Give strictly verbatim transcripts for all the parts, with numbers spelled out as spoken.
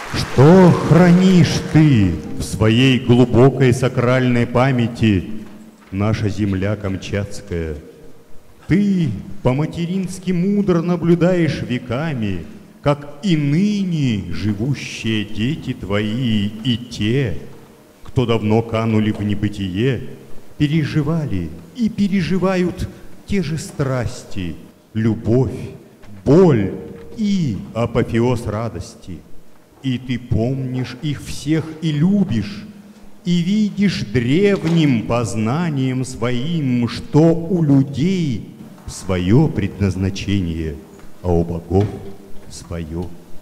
Что хранишь ты в своей глубокой сакральной памяти, наша земля камчатская? Ты по-матерински мудро наблюдаешь веками, как и ныне живущие дети твои и те, кто давно канули в небытие, переживали и переживают те же страсти, любовь, боль и апофеоз радости. И ты помнишь их всех и любишь, и видишь древним познанием своим, что у людей свое предназначение, а у богов свое.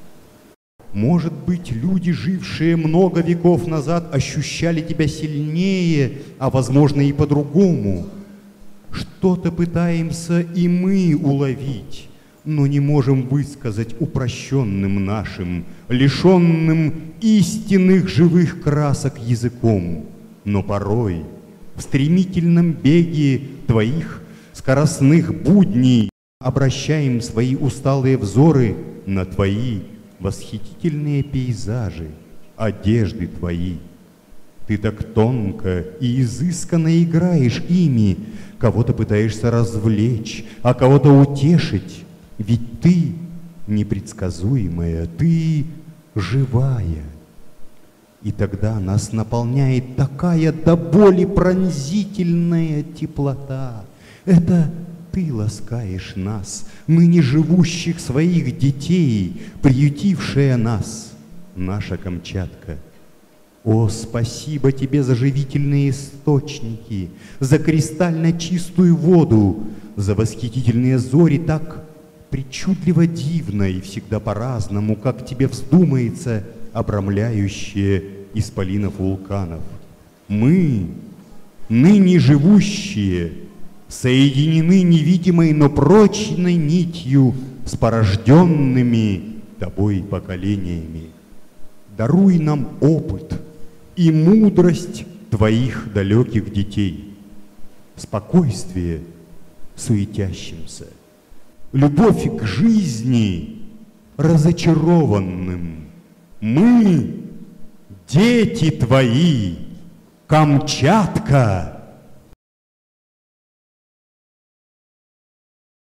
Может быть, люди, жившие много веков назад, ощущали тебя сильнее, а возможно и по-другому. Что-то пытаемся и мы уловить, но не можем высказать упрощенным нашим, лишенным истинных живых красок языком. Но порой в стремительном беге твоих скоростных будней обращаем свои усталые взоры на твои восхитительные пейзажи, одежды твои. Ты так тонко и изысканно играешь ими, кого-то пытаешься развлечь, а кого-то утешить. Ведь ты непредсказуемая, ты живая. И тогда нас наполняет такая до боли пронзительная теплота. Это ты ласкаешь нас, ныне живущих своих детей, приютившая нас, наша Камчатка. О, спасибо тебе за живительные источники, за кристально чистую воду, за восхитительные зори, так причудливо дивно и всегда по-разному, как тебе вздумается, обрамляющие исполинов вулканов. Мы, ныне живущие, соединены невидимой, но прочной нитью с порожденными тобой поколениями. Даруй нам опыт и мудрость твоих далеких детей, спокойствие суетящимся, любовь к жизни разочарованным. Мы, дети твои, Камчатка,